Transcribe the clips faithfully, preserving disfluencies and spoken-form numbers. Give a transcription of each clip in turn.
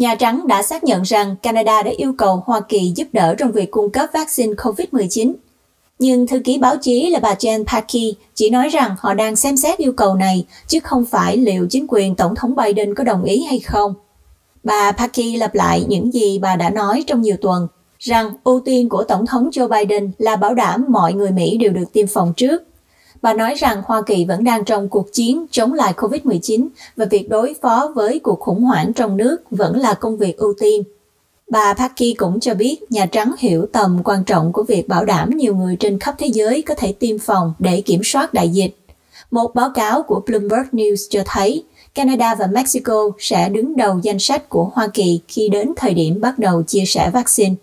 Nhà Trắng đã xác nhận rằng Canada đã yêu cầu Hoa Kỳ giúp đỡ trong việc cung cấp vaccine covid mười chín. Nhưng thư ký báo chí là bà Jen Psaki chỉ nói rằng họ đang xem xét yêu cầu này, chứ không phải liệu chính quyền Tổng thống Biden có đồng ý hay không. Bà Psaki lặp lại những gì bà đã nói trong nhiều tuần, rằng ưu tiên của Tổng thống Joe Biden là bảo đảm mọi người Mỹ đều được tiêm phòng trước. Bà nói rằng Hoa Kỳ vẫn đang trong cuộc chiến chống lại covid mười chín và việc đối phó với cuộc khủng hoảng trong nước vẫn là công việc ưu tiên. Bà Psaki cũng cho biết Nhà Trắng hiểu tầm quan trọng của việc bảo đảm nhiều người trên khắp thế giới có thể tiêm phòng để kiểm soát đại dịch. Một báo cáo của Bloomberg News cho thấy Canada và Mexico sẽ đứng đầu danh sách của Hoa Kỳ khi đến thời điểm bắt đầu chia sẻ vaccine.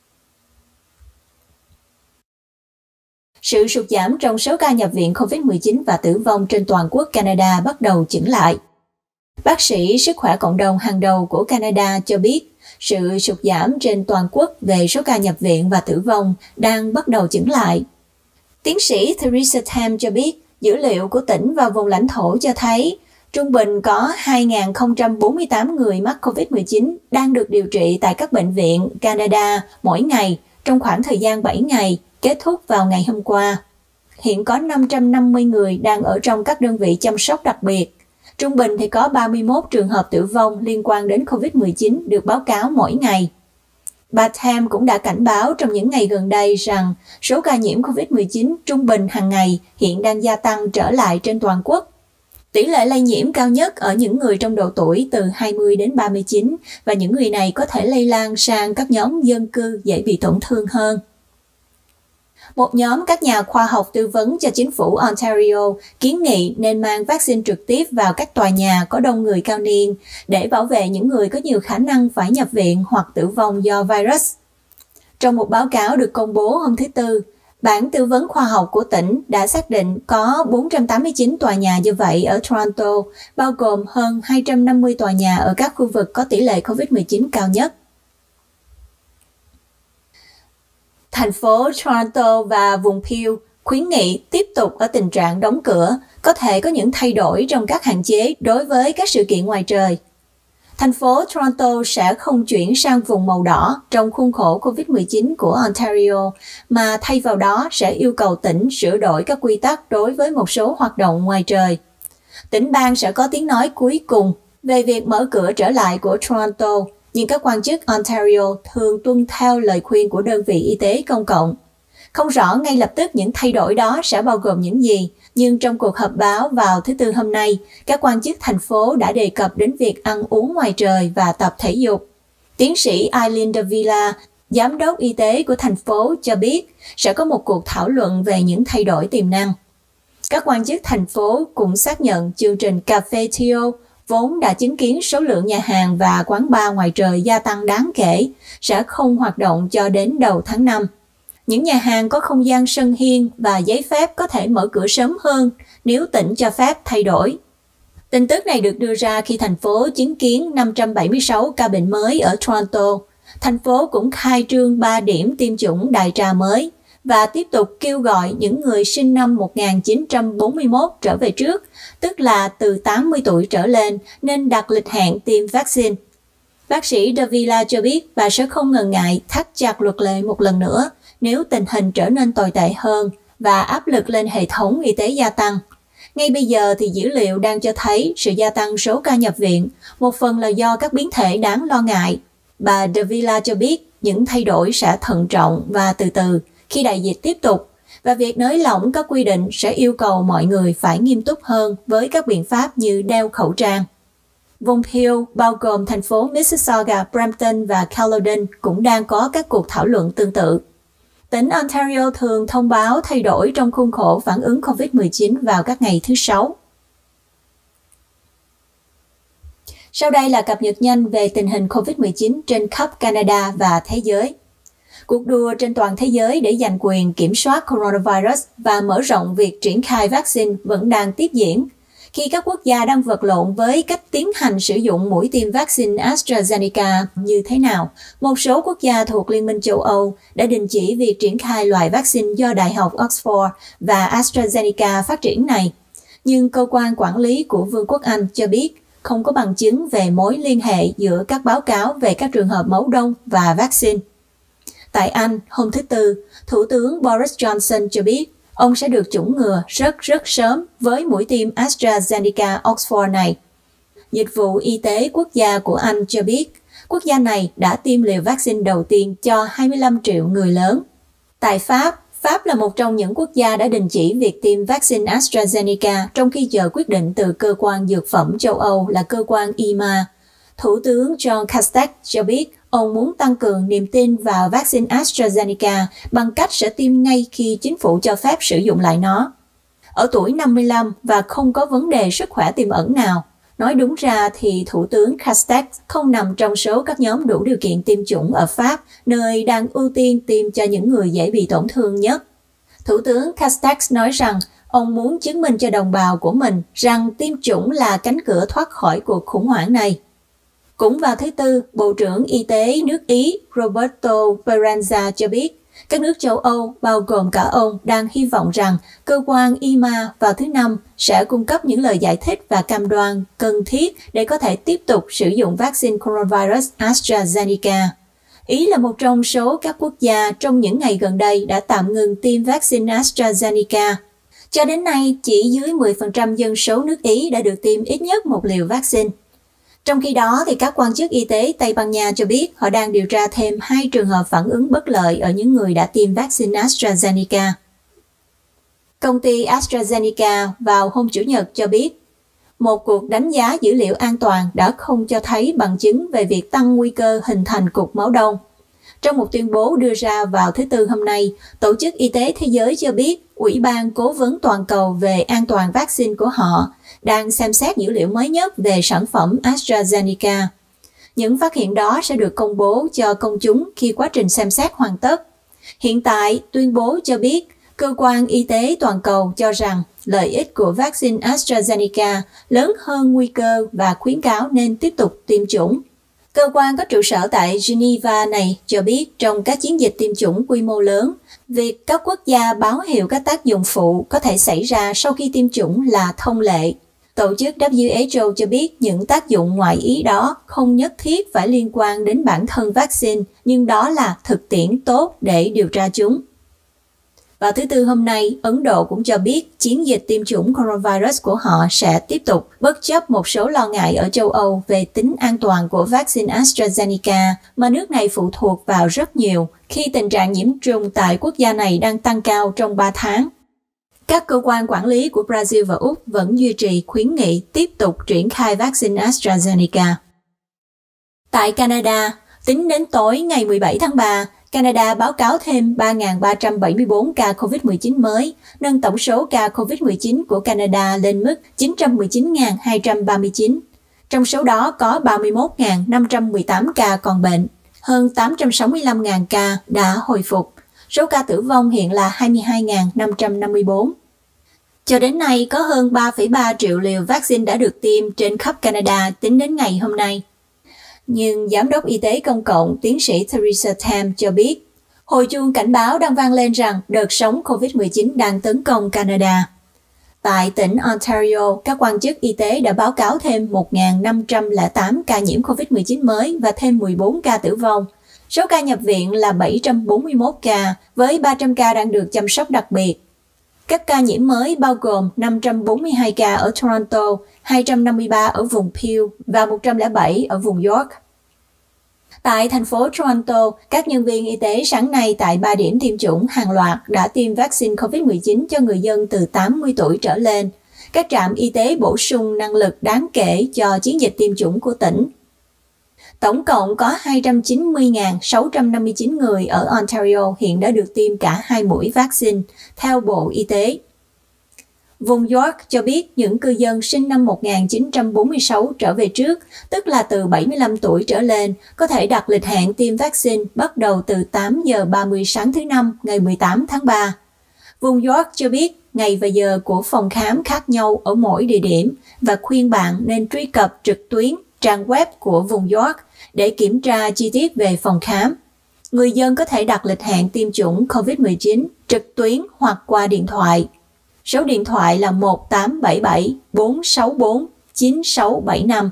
Sự sụt giảm trong số ca nhập viện covid mười chín và tử vong trên toàn quốc Canada bắt đầu chững lại. Bác sĩ sức khỏe cộng đồng hàng đầu của Canada cho biết sự sụt giảm trên toàn quốc về số ca nhập viện và tử vong đang bắt đầu chững lại. Tiến sĩ Theresa Tam cho biết dữ liệu của tỉnh và vùng lãnh thổ cho thấy trung bình có hai nghìn không trăm bốn mươi tám người mắc covid mười chín đang được điều trị tại các bệnh viện Canada mỗi ngày trong khoảng thời gian bảy ngày, kết thúc vào ngày hôm qua. Hiện có năm trăm năm mươi người đang ở trong các đơn vị chăm sóc đặc biệt. Trung bình thì có ba mươi mốt trường hợp tử vong liên quan đến covid mười chín được báo cáo mỗi ngày. Bà Tam cũng đã cảnh báo trong những ngày gần đây rằng số ca nhiễm covid mười chín trung bình hàng ngày hiện đang gia tăng trở lại trên toàn quốc. Tỷ lệ lây nhiễm cao nhất ở những người trong độ tuổi từ hai mươi đến ba mươi chín và những người này có thể lây lan sang các nhóm dân cư dễ bị tổn thương hơn. Một nhóm các nhà khoa học tư vấn cho chính phủ Ontario kiến nghị nên mang vaccine trực tiếp vào các tòa nhà có đông người cao niên để bảo vệ những người có nhiều khả năng phải nhập viện hoặc tử vong do virus. Trong một báo cáo được công bố hôm thứ Tư, Bản tư vấn khoa học của tỉnh đã xác định có bốn trăm tám mươi chín tòa nhà như vậy ở Toronto, bao gồm hơn hai trăm năm mươi tòa nhà ở các khu vực có tỷ lệ covid mười chín cao nhất. Thành phố Toronto và vùng Peel khuyến nghị tiếp tục ở tình trạng đóng cửa, có thể có những thay đổi trong các hạn chế đối với các sự kiện ngoài trời. Thành phố Toronto sẽ không chuyển sang vùng màu đỏ trong khuôn khổ covid mười chín của Ontario, mà thay vào đó sẽ yêu cầu tỉnh sửa đổi các quy tắc đối với một số hoạt động ngoài trời. Tỉnh bang sẽ có tiếng nói cuối cùng về việc mở cửa trở lại của Toronto, nhưng các quan chức Ontario thường tuân theo lời khuyên của đơn vị y tế công cộng. Không rõ ngay lập tức những thay đổi đó sẽ bao gồm những gì, nhưng trong cuộc họp báo vào thứ Tư hôm nay, các quan chức thành phố đã đề cập đến việc ăn uống ngoài trời và tập thể dục. Tiến sĩ Eileen Davila, giám đốc y tế của thành phố, cho biết sẽ có một cuộc thảo luận về những thay đổi tiềm năng. Các quan chức thành phố cũng xác nhận chương trình Café Theo, vốn đã chứng kiến số lượng nhà hàng và quán bar ngoài trời gia tăng đáng kể, sẽ không hoạt động cho đến đầu tháng năm. Những nhà hàng có không gian sân hiên và giấy phép có thể mở cửa sớm hơn nếu tỉnh cho phép thay đổi. Tin tức này được đưa ra khi thành phố chứng kiến năm trăm bảy mươi sáu ca bệnh mới ở Toronto. Thành phố cũng khai trương ba điểm tiêm chủng đại trà mới và tiếp tục kêu gọi những người sinh năm một nghìn chín trăm bốn mươi mốt trở về trước, tức là từ tám mươi tuổi trở lên, nên đặt lịch hẹn tiêm vaccine. Bác sĩ Davila cho biết bà sẽ không ngần ngại thắt chặt luật lệ một lần nữa nếu tình hình trở nên tồi tệ hơn và áp lực lên hệ thống y tế gia tăng. Ngay bây giờ thì dữ liệu đang cho thấy sự gia tăng số ca nhập viện, một phần là do các biến thể đáng lo ngại. Bà Davila cho biết những thay đổi sẽ thận trọng và từ từ khi đại dịch tiếp tục, và việc nới lỏng các quy định sẽ yêu cầu mọi người phải nghiêm túc hơn với các biện pháp như đeo khẩu trang. Vùng Peel, bao gồm thành phố Mississauga, Brampton và Caledon cũng đang có các cuộc thảo luận tương tự. Tỉnh Ontario thường thông báo thay đổi trong khuôn khổ phản ứng covid mười chín vào các ngày thứ Sáu. Sau đây là cập nhật nhanh về tình hình covid mười chín trên khắp Canada và thế giới. Cuộc đua trên toàn thế giới để giành quyền kiểm soát coronavirus và mở rộng việc triển khai vaccine vẫn đang tiếp diễn, khi các quốc gia đang vật lộn với cách tiến hành sử dụng mũi tiêm vaccine AstraZeneca như thế nào. Một số quốc gia thuộc Liên minh châu Âu đã đình chỉ việc triển khai loại vaccine do Đại học Oxford và AstraZeneca phát triển này. Nhưng cơ quan quản lý của Vương quốc Anh cho biết không có bằng chứng về mối liên hệ giữa các báo cáo về các trường hợp máu đông và vaccine. Tại Anh, hôm thứ Tư, Thủ tướng Boris Johnson cho biết ông sẽ được chủng ngừa rất rất sớm với mũi tiêm AstraZeneca Oxford này. Dịch vụ Y tế Quốc gia của Anh cho biết quốc gia này đã tiêm liều vaccine đầu tiên cho hai mươi lăm triệu người lớn. Tại Pháp, Pháp là một trong những quốc gia đã đình chỉ việc tiêm vaccine AstraZeneca trong khi chờ quyết định từ cơ quan dược phẩm châu Âu là cơ quan E M A. Thủ tướng Jean Castex cho biết ông muốn tăng cường niềm tin vào vaccine AstraZeneca bằng cách sẽ tiêm ngay khi chính phủ cho phép sử dụng lại nó. Ở tuổi năm mươi lăm và không có vấn đề sức khỏe tiềm ẩn nào. Nói đúng ra thì Thủ tướng Castex không nằm trong số các nhóm đủ điều kiện tiêm chủng ở Pháp, nơi đang ưu tiên tiêm cho những người dễ bị tổn thương nhất. Thủ tướng Castex nói rằng ông muốn chứng minh cho đồng bào của mình rằng tiêm chủng là cánh cửa thoát khỏi cuộc khủng hoảng này. Cũng vào thứ Tư, Bộ trưởng Y tế nước Ý Roberto Speranza cho biết các nước châu Âu, bao gồm cả ông, đang hy vọng rằng cơ quan E M A vào thứ Năm sẽ cung cấp những lời giải thích và cam đoan cần thiết để có thể tiếp tục sử dụng vaccine coronavirus AstraZeneca. Ý là một trong số các quốc gia trong những ngày gần đây đã tạm ngừng tiêm vaccine AstraZeneca. Cho đến nay, chỉ dưới mười phần trăm dân số nước Ý đã được tiêm ít nhất một liều vaccine. Trong khi đó, thì các quan chức y tế Tây Ban Nha cho biết họ đang điều tra thêm hai trường hợp phản ứng bất lợi ở những người đã tiêm vaccine AstraZeneca. Công ty AstraZeneca vào hôm Chủ nhật cho biết một cuộc đánh giá dữ liệu an toàn đã không cho thấy bằng chứng về việc tăng nguy cơ hình thành cục máu đông. Trong một tuyên bố đưa ra vào thứ Tư hôm nay, Tổ chức Y tế Thế giới cho biết Ủy ban Cố vấn Toàn cầu về an toàn vaccine của họ đang xem xét dữ liệu mới nhất về sản phẩm AstraZeneca. Những phát hiện đó sẽ được công bố cho công chúng khi quá trình xem xét hoàn tất. Hiện tại, tuyên bố cho biết Cơ quan Y tế Toàn cầu cho rằng lợi ích của vaccine AstraZeneca lớn hơn nguy cơ và khuyến cáo nên tiếp tục tiêm chủng. Cơ quan có trụ sở tại Geneva này cho biết trong các chiến dịch tiêm chủng quy mô lớn, việc các quốc gia báo hiệu các tác dụng phụ có thể xảy ra sau khi tiêm chủng là thông lệ. Tổ chức W H O cho biết những tác dụng ngoại ý đó không nhất thiết phải liên quan đến bản thân vaccine, nhưng đó là thực tiễn tốt để điều tra chúng. Vào thứ Tư hôm nay, Ấn Độ cũng cho biết chiến dịch tiêm chủng coronavirus của họ sẽ tiếp tục, bất chấp một số lo ngại ở châu Âu về tính an toàn của vaccine AstraZeneca mà nước này phụ thuộc vào rất nhiều khi tình trạng nhiễm trùng tại quốc gia này đang tăng cao trong ba tháng. Các cơ quan quản lý của Brazil và Úc vẫn duy trì khuyến nghị tiếp tục triển khai vaccine AstraZeneca. Tại Canada, tính đến tối ngày mười bảy tháng ba, Canada báo cáo thêm ba nghìn ba trăm bảy mươi tư ca covid mười chín mới, nâng tổng số ca covid mười chín của Canada lên mức chín trăm mười chín nghìn hai trăm ba mươi chín. Trong số đó có ba mươi mốt nghìn năm trăm mười tám ca còn bệnh, hơn tám trăm sáu mươi lăm nghìn ca đã hồi phục. Số ca tử vong hiện là hai mươi hai nghìn năm trăm năm mươi tư. Cho đến nay, có hơn ba phẩy ba triệu liều vaccine đã được tiêm trên khắp Canada tính đến ngày hôm nay. Nhưng Giám đốc Y tế Công cộng tiến sĩ Theresa Tam cho biết, hồi chuông cảnh báo đang vang lên rằng đợt sóng covid mười chín đang tấn công Canada. Tại tỉnh Ontario, các quan chức y tế đã báo cáo thêm một nghìn năm trăm lẻ tám ca nhiễm covid mười chín mới và thêm mười bốn ca tử vong. Số ca nhập viện là bảy trăm bốn mươi mốt ca, với ba trăm ca đang được chăm sóc đặc biệt. Các ca nhiễm mới bao gồm năm trăm bốn mươi hai ca ở Toronto, hai trăm năm mươi ba ở vùng Peel và một trăm lẻ bảy ở vùng York. Tại thành phố Toronto, các nhân viên y tế sáng nay tại ba điểm tiêm chủng hàng loạt đã tiêm vaccine covid mười chín cho người dân từ tám mươi tuổi trở lên. Các trạm y tế bổ sung năng lực đáng kể cho chiến dịch tiêm chủng của tỉnh. Tổng cộng có hai trăm chín mươi nghìn sáu trăm năm mươi chín người ở Ontario hiện đã được tiêm cả hai mũi vaccine, theo Bộ Y tế. Vùng York cho biết những cư dân sinh năm một nghìn chín trăm bốn mươi sáu trở về trước, tức là từ bảy mươi lăm tuổi trở lên, có thể đặt lịch hẹn tiêm vaccine bắt đầu từ tám giờ ba mươi sáng thứ Năm ngày mười tám tháng ba. Vùng York cho biết ngày và giờ của phòng khám khác nhau ở mỗi địa điểm và khuyên bạn nên truy cập trực tuyến trang web của vùng York để kiểm tra chi tiết về phòng khám. Người dân có thể đặt lịch hẹn tiêm chủng covid mười chín trực tuyến hoặc qua điện thoại. Số điện thoại là một tám bảy bảy bốn sáu bốn chín sáu bảy năm.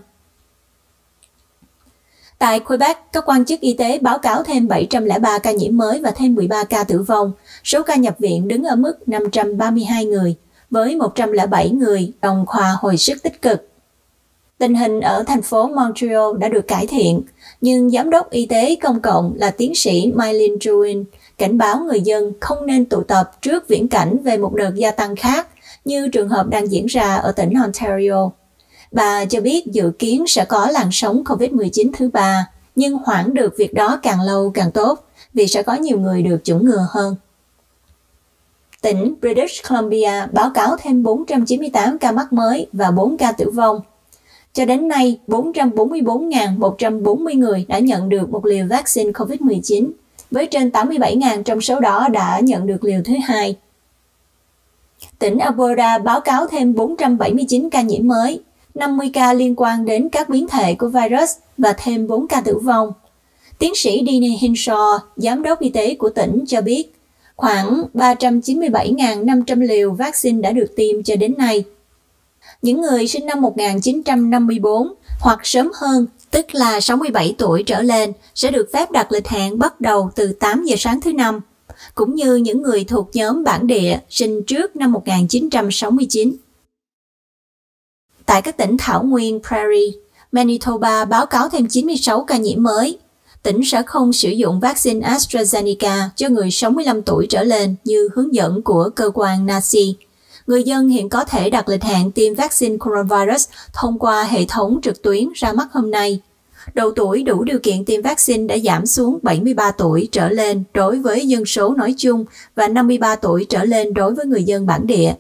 Tại Quebec, các quan chức y tế báo cáo thêm bảy trăm lẻ ba ca nhiễm mới và thêm mười ba ca tử vong. Số ca nhập viện đứng ở mức năm trăm ba mươi hai người, với một trăm lẻ bảy người đồng khoa hồi sức tích cực. Tình hình ở thành phố Montreal đã được cải thiện, nhưng Giám đốc Y tế Công cộng là tiến sĩ Mylene Drouin cảnh báo người dân không nên tụ tập trước viễn cảnh về một đợt gia tăng khác như trường hợp đang diễn ra ở tỉnh Ontario. Bà cho biết dự kiến sẽ có làn sóng covid mười chín thứ ba, nhưng hoãn được việc đó càng lâu càng tốt vì sẽ có nhiều người được chủng ngừa hơn. Tỉnh British Columbia báo cáo thêm bốn trăm chín mươi tám ca mắc mới và bốn ca tử vong. Cho đến nay, bốn trăm bốn mươi bốn nghìn một trăm bốn mươi người đã nhận được một liều vaccine covid mười chín, với trên tám mươi bảy nghìn trong số đó đã nhận được liều thứ hai. Tỉnh Alberta báo cáo thêm bốn trăm bảy mươi chín ca nhiễm mới, năm mươi ca liên quan đến các biến thể của virus và thêm bốn ca tử vong. Tiến sĩ Dean Hinshaw, giám đốc y tế của tỉnh cho biết, khoảng ba trăm chín mươi bảy nghìn năm trăm liều vaccine đã được tiêm cho đến nay. Những người sinh năm một nghìn chín trăm năm mươi tư hoặc sớm hơn, tức là sáu mươi bảy tuổi trở lên, sẽ được phép đặt lịch hẹn bắt đầu từ tám giờ sáng thứ Năm, cũng như những người thuộc nhóm bản địa sinh trước năm một nghìn chín trăm sáu mươi chín. Tại các tỉnh Thảo Nguyên Prairie, Manitoba báo cáo thêm chín mươi sáu ca nhiễm mới. Tỉnh sẽ không sử dụng vaccine AstraZeneca cho người sáu mươi lăm tuổi trở lên như hướng dẫn của cơ quan en a xê i. Người dân hiện có thể đặt lịch hẹn tiêm vaccine coronavirus thông qua hệ thống trực tuyến ra mắt hôm nay. Độ tuổi đủ điều kiện tiêm vaccine đã giảm xuống bảy mươi ba tuổi trở lên đối với dân số nói chung và năm mươi ba tuổi trở lên đối với người dân bản địa.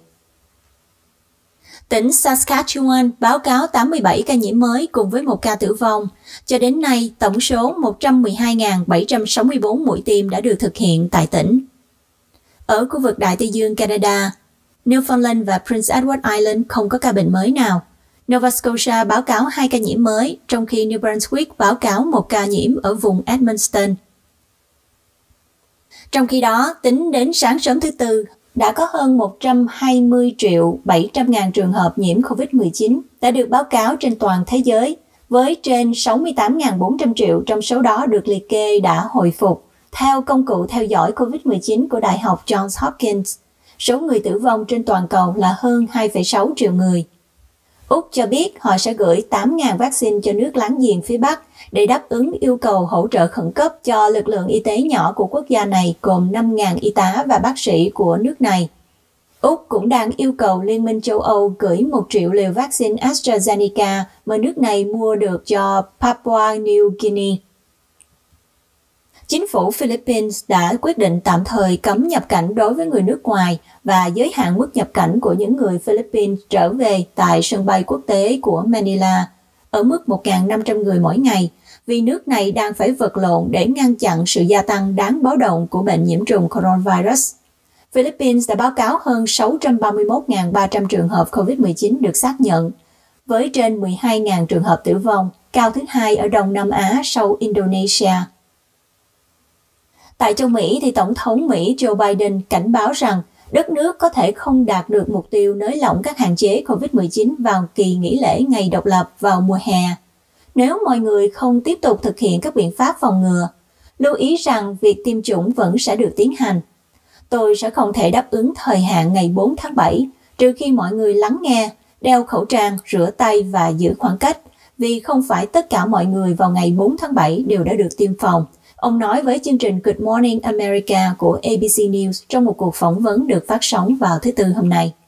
Tỉnh Saskatchewan báo cáo tám mươi bảy ca nhiễm mới cùng với một ca tử vong. Cho đến nay, tổng số một trăm mười hai nghìn bảy trăm sáu mươi tư mũi tiêm đã được thực hiện tại tỉnh. Ở khu vực Đại Tây Dương Canada, Newfoundland và Prince Edward Island không có ca bệnh mới nào. Nova Scotia báo cáo hai ca nhiễm mới, trong khi New Brunswick báo cáo một ca nhiễm ở vùng Edmundston. Trong khi đó, tính đến sáng sớm thứ Tư, đã có hơn một trăm hai mươi triệu bảy trăm ngàn trường hợp nhiễm covid mười chín đã được báo cáo trên toàn thế giới, với trên sáu mươi tám nghìn bốn trăm triệu trong số đó được liệt kê đã hồi phục. Theo công cụ theo dõi covid mười chín của Đại học Johns Hopkins, số người tử vong trên toàn cầu là hơn hai phẩy sáu triệu người. Úc cho biết họ sẽ gửi tám nghìn vaccine cho nước láng giềng phía Bắc để đáp ứng yêu cầu hỗ trợ khẩn cấp cho lực lượng y tế nhỏ của quốc gia này gồm năm nghìn y tá và bác sĩ của nước này. Úc cũng đang yêu cầu Liên minh châu Âu gửi một triệu liều vaccine AstraZeneca mà nước này mua được cho Papua New Guinea. Chính phủ Philippines đã quyết định tạm thời cấm nhập cảnh đối với người nước ngoài và giới hạn mức nhập cảnh của những người Philippines trở về tại sân bay quốc tế của Manila ở mức một nghìn năm trăm người mỗi ngày, vì nước này đang phải vật lộn để ngăn chặn sự gia tăng đáng báo động của bệnh nhiễm trùng coronavirus. Philippines đã báo cáo hơn sáu trăm ba mươi mốt nghìn ba trăm trường hợp covid mười chín được xác nhận, với trên mười hai nghìn trường hợp tử vong, cao thứ hai ở Đông Nam Á sau Indonesia. Tại châu Mỹ, thì Tổng thống Mỹ Joe Biden cảnh báo rằng đất nước có thể không đạt được mục tiêu nới lỏng các hạn chế covid mười chín vào kỳ nghỉ lễ ngày độc lập vào mùa hè. Nếu mọi người không tiếp tục thực hiện các biện pháp phòng ngừa, lưu ý rằng việc tiêm chủng vẫn sẽ được tiến hành. Tôi sẽ không thể đáp ứng thời hạn ngày bốn tháng bảy, trừ khi mọi người lắng nghe, đeo khẩu trang, rửa tay và giữ khoảng cách, vì không phải tất cả mọi người vào ngày bốn tháng bảy đều đã được tiêm phòng. Ông nói với chương trình Good Morning America của a bê xê News trong một cuộc phỏng vấn được phát sóng vào thứ Tư hôm nay.